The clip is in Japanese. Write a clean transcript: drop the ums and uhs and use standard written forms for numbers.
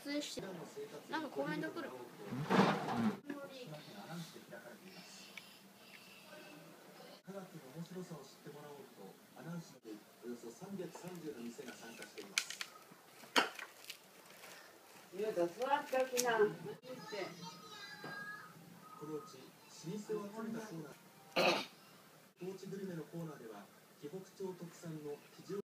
影してなんかコメント来る。 科学の面白さを知ってもらおうとアナウンスにおよそ330の店が参加しています。 いやだ、座っておきな。 このうち老舗を集めたコーナー、高知グルメのコーナーでは紀北町特産の